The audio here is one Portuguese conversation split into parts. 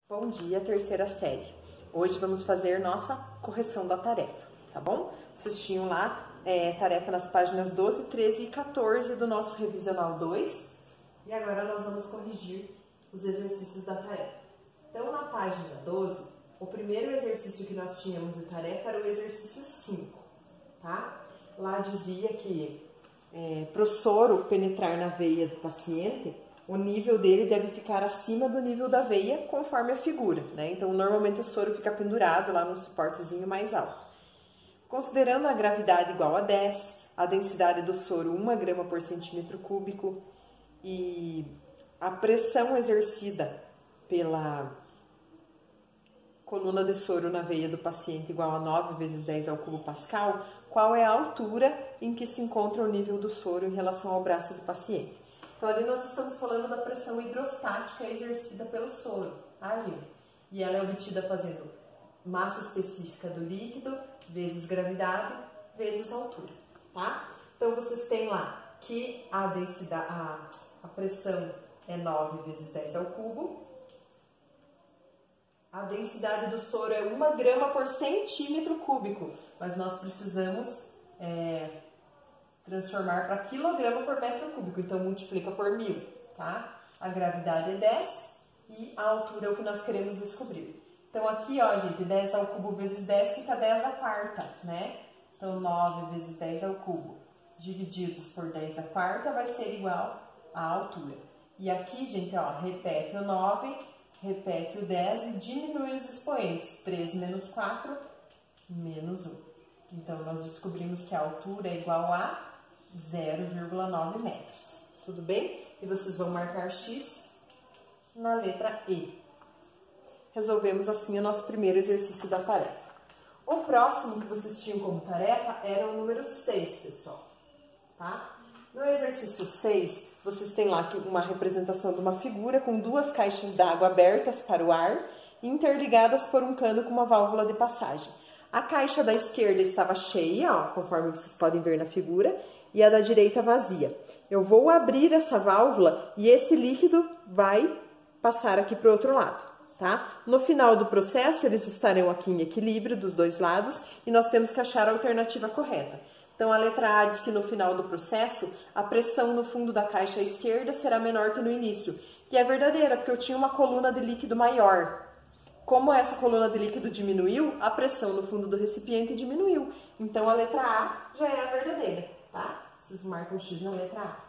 Bom dia, terceira série. Hoje vamos fazer nossa correção da tarefa, tá bom? Vocês tinham lá tarefa nas páginas 12, 13 e 14 do nosso Revisional 2. E agora nós vamos corrigir os exercícios da tarefa. Então, na página 12, o primeiro exercício que nós tínhamos de tarefa era o exercício 5, tá? Lá dizia que para o soro penetrar na veia do paciente, o nível dele deve ficar acima do nível da veia, conforme a figura, né? Então, normalmente o soro fica pendurado lá no suportezinho mais alto. Considerando a gravidade igual a 10, a densidade do soro 1 grama por centímetro cúbico e a pressão exercida pela coluna de soro na veia do paciente igual a 9 vezes 10 ao cubo pascal, qual é a altura em que se encontra o nível do soro em relação ao braço do paciente? Então, ali nós estamos falando da pressão hidrostática exercida pelo soro, tá, gente? E ela é obtida fazendo massa específica do líquido, vezes gravidade, vezes altura, tá? Então, vocês têm lá que a densidade, a pressão é 9 vezes 10 ao cubo. A densidade do soro é 1 grama por centímetro cúbico, mas nós precisamos transformar para quilograma por metro cúbico, então multiplica por 1000, tá? A gravidade é 10 e a altura é o que nós queremos descobrir. Então aqui, ó, gente, 10 ao cubo vezes 10 fica 10 à quarta, né? Então 9 vezes 10 ao cubo divididos por 10 à quarta vai ser igual à altura. E aqui, gente, ó, repete o 9, repete o 10 e diminui os expoentes. 3 menos 4, menos 1. Então, nós descobrimos que a altura é igual a 0,9 metros. Tudo bem? E vocês vão marcar X na letra E. Resolvemos assim o nosso primeiro exercício da tarefa. O próximo que vocês tinham como tarefa era o número 6, pessoal. Tá? No exercício 6, vocês têm lá uma representação de uma figura com duas caixas d'água abertas para o ar, interligadas por um cano com uma válvula de passagem. A caixa da esquerda estava cheia, ó, conforme vocês podem ver na figura, e a da direita vazia. Eu vou abrir essa válvula e esse líquido vai passar aqui para o outro lado, tá? No final do processo, eles estarão aqui em equilíbrio dos dois lados e nós temos que achar a alternativa correta. Então, a letra A diz que no final do processo, a pressão no fundo da caixa à esquerda será menor que no início. E é verdadeira, porque eu tinha uma coluna de líquido maior. Como essa coluna de líquido diminuiu, a pressão no fundo do recipiente diminuiu. Então, a letra A já é a verdadeira, tá? Vocês marcam X na letra A.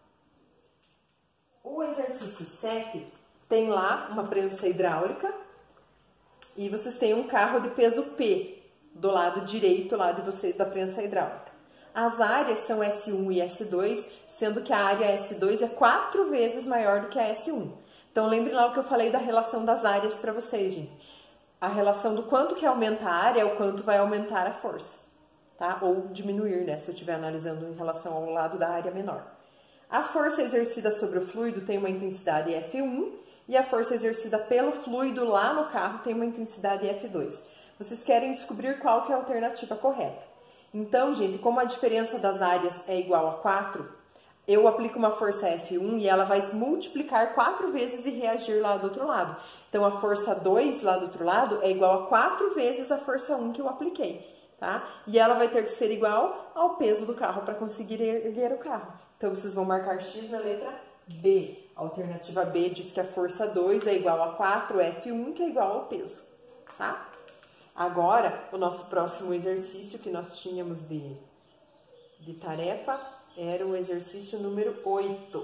O exercício 7 tem lá uma prensa hidráulica e vocês têm um carro de peso P do lado direito lá de vocês da prensa hidráulica. As áreas são S1 e S2, sendo que a área S2 é 4 vezes maior do que a S1. Então, lembrem lá o que eu falei da relação das áreas para vocês, gente. A relação do quanto que aumenta a área é o quanto vai aumentar a força, tá? Ou diminuir, né? Se eu estiver analisando em relação ao lado da área menor. A força exercida sobre o fluido tem uma intensidade F1 e a força exercida pelo fluido lá no carro tem uma intensidade F2. Vocês querem descobrir qual que é a alternativa correta. Então, gente, como a diferença das áreas é igual a 4, eu aplico uma força F1 e ela vai multiplicar 4 vezes e reagir lá do outro lado. Então, a força 2 lá do outro lado é igual a 4 vezes a força 1 que eu apliquei, tá? E ela vai ter que ser igual ao peso do carro para conseguir erguer o carro. Então, vocês vão marcar X na letra B. A alternativa B diz que a força 2 é igual a 4F1, que é igual ao peso, tá? Agora, o nosso próximo exercício que nós tínhamos de tarefa era o exercício número 8.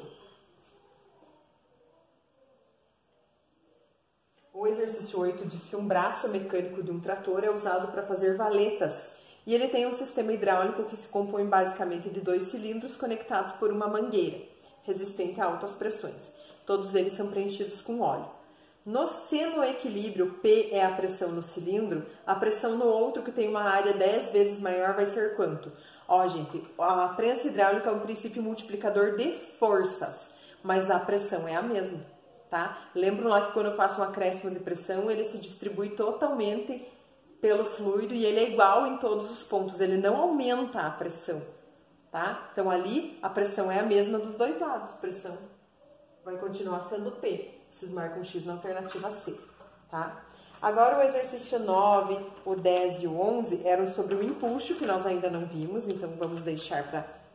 O exercício 8 diz que um braço mecânico de um trator é usado para fazer valetas e ele tem um sistema hidráulico que se compõe basicamente de 2 cilindros conectados por uma mangueira, resistente a altas pressões. Todos eles são preenchidos com óleo. Se no equilíbrio P é a pressão no cilindro, a pressão no outro, que tem uma área 10 vezes maior, vai ser quanto? Ó, gente, a prensa hidráulica é um princípio multiplicador de forças, mas a pressão é a mesma, tá? Lembram lá que quando eu faço um acréscimo de pressão, ele se distribui totalmente pelo fluido e ele é igual em todos os pontos, ele não aumenta a pressão, tá? Então, ali, a pressão é a mesma dos dois lados, a pressão vai continuar sendo P. Vocês marcam X na alternativa C, tá? Agora o exercício 9, o 10 e o 11 eram sobre o empuxo, que nós ainda não vimos, então vamos deixar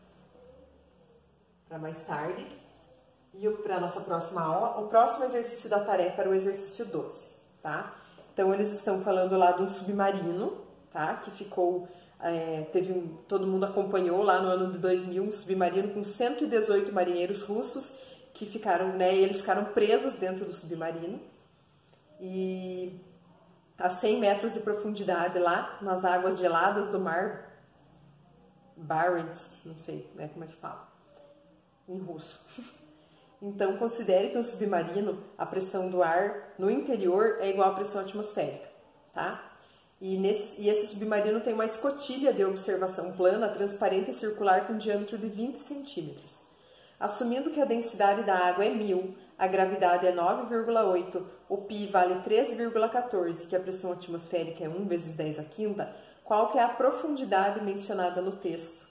para mais tarde. E para a nossa próxima aula, o próximo exercício da tarefa era o exercício 12, tá? Então eles estão falando lá de um submarino, tá? Que ficou, todo mundo acompanhou lá no ano de 2000, um submarino com 118 marinheiros russos que ficaram, né? E eles ficaram presos dentro do submarino. E a 100 metros de profundidade lá, nas águas geladas do mar Barents, não sei, né, como é que fala, em russo. Então, considere que um submarino, a pressão do ar no interior é igual à pressão atmosférica, tá? E esse submarino tem uma escotilha de observação plana, transparente e circular com diâmetro de 20 centímetros. Assumindo que a densidade da água é 1000, a gravidade é 9,8, o π vale 13,14, que a pressão atmosférica é 1 vezes 10 à quinta, qual que é a profundidade mencionada no texto?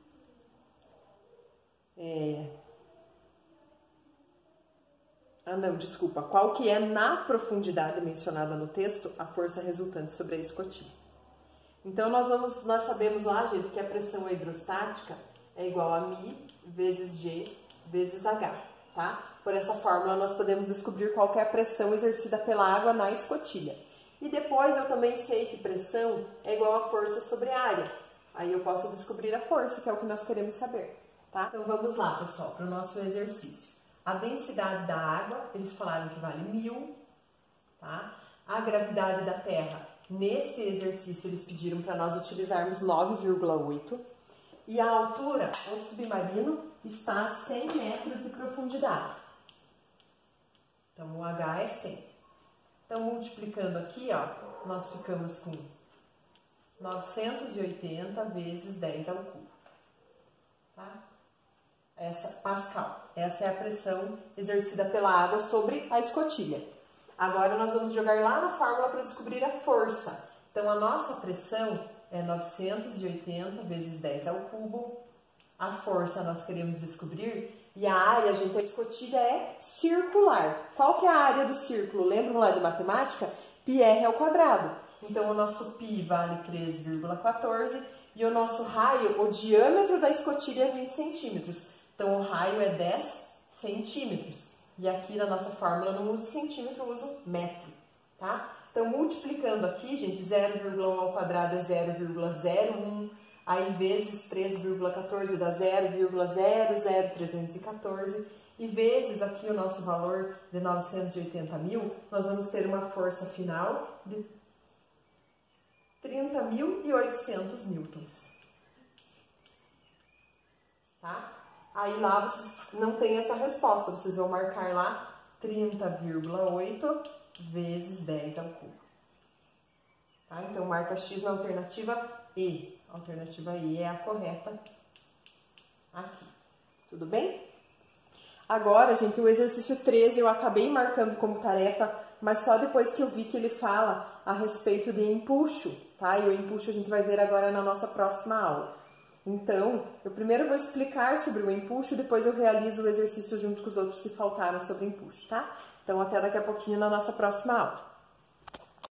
Qual que é na profundidade mencionada no texto a força resultante sobre a escotilha? Então, nós sabemos lá, gente, que a pressão hidrostática é igual a μ vezes G vezes H, tá? Por essa fórmula, nós podemos descobrir qual que é a pressão exercida pela água na escotilha. E depois, eu também sei que pressão é igual a força sobre a área. Aí, eu posso descobrir a força, que é o que nós queremos saber, tá? Então, vamos lá, pessoal, para o nosso exercício. A densidade da água, eles falaram que vale 1000, tá? A gravidade da Terra, nesse exercício, eles pediram para nós utilizarmos 9,8. E a altura, o submarino está a 100 metros de profundidade. Então, o H é 100. Então, multiplicando aqui, ó, nós ficamos com 980 vezes 10 ao cubo. Tá? Pascal. Essa é a pressão exercida pela água sobre a escotilha. Agora, nós vamos jogar lá na fórmula para descobrir a força. Então, a nossa pressão é 980 vezes 10 ao cubo. A força nós queremos descobrir. E a área, gente, a escotilha é circular. Qual que é a área do círculo? Lembram lá de matemática? πr ao quadrado. Então, o nosso π vale 13,14 e o nosso raio, o diâmetro da escotilha é 20 centímetros. Então, o raio é 10 centímetros. E aqui na nossa fórmula eu não uso centímetro, eu uso metro, tá? Então, multiplicando aqui, gente, 0,1 ao quadrado é 0,01. Aí, vezes 13,14 dá 0,00314. E vezes aqui o nosso valor de 980.000, nós vamos ter uma força final de 30.800 newtons. Tá? Aí lá vocês não têm essa resposta, vocês vão marcar lá 30,8 vezes 10 ao cubo. Tá? Então, marca X na alternativa E. A alternativa E é a correta aqui. Tudo bem? Agora, gente, o exercício 13 eu acabei marcando como tarefa, mas só depois que eu vi que ele fala a respeito de empuxo, tá? E o empuxo a gente vai ver agora na nossa próxima aula. Então, eu primeiro vou explicar sobre o empuxo, depois eu realizo o exercício junto com os outros que faltaram sobre empuxo, tá? Então, até daqui a pouquinho na nossa próxima aula.